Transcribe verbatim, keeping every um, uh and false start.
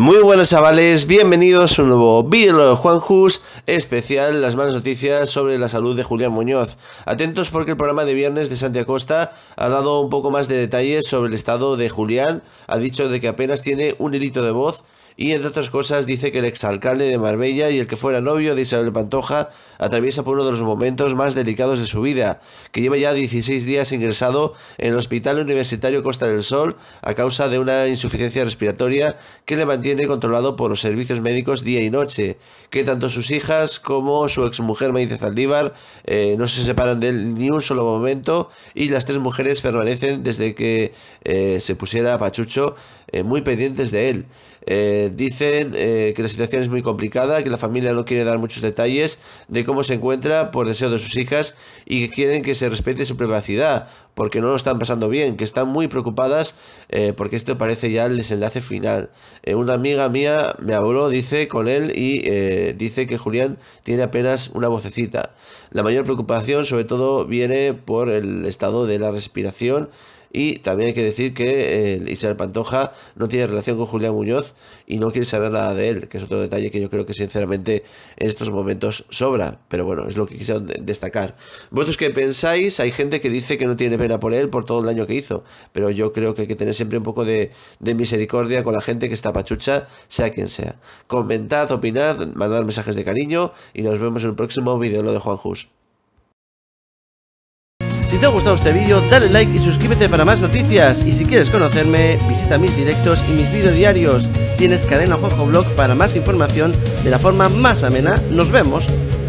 Muy buenas chavales, bienvenidos a un nuevo vídeo de Juanjus especial, las malas noticias sobre la salud de Julián Muñoz. Atentos porque el programa de viernes de Santi Acosta ha dado un poco más de detalles sobre el estado de Julián. Ha dicho de que apenas tiene un hilito de voz y entre otras cosas dice que el exalcalde de Marbella y el que fuera novio de Isabel Pantoja atraviesa por uno de los momentos más delicados de su vida, que lleva ya dieciséis días ingresado en el Hospital Universitario Costa del Sol a causa de una insuficiencia respiratoria que le mantiene controlado por los servicios médicos día y noche, que tanto sus hijas como su exmujer Maite Zaldívar eh, no se separan de él ni un solo momento, y las tres mujeres permanecen desde que eh, se pusiera pachucho eh, muy pendientes de él. Eh, dicen eh, que la situación es muy complicada, que la familia no quiere dar muchos detalles de cómo se encuentra por deseo de sus hijas y que quieren que se respete su privacidad porque no lo están pasando bien, que están muy preocupadas eh, porque esto parece ya el desenlace final. Eh, una amiga mía me habló, dice, con él y eh, dice que Julián tiene apenas una vocecita. La mayor preocupación sobre todo viene por el estado de la respiración. Y también hay que decir que eh, Isabel Pantoja no tiene relación con Julián Muñoz y no quiere saber nada de él, que es otro detalle que yo creo que sinceramente en estos momentos sobra, pero bueno, es lo que quisieron de destacar. ¿Vosotros qué pensáis? Hay gente que dice que no tiene pena por él por todo el daño que hizo, pero yo creo que hay que tener siempre un poco de, de misericordia con la gente que está pachucha, sea quien sea. Comentad, opinad, mandad mensajes de cariño y nos vemos en el próximo vídeo de Juanjus. Si te ha gustado este vídeo, dale like y suscríbete para más noticias. Y si quieres conocerme, visita mis directos y mis vídeos diarios. Tienes Cadena Juanjo Blog para más información de la forma más amena. Nos vemos.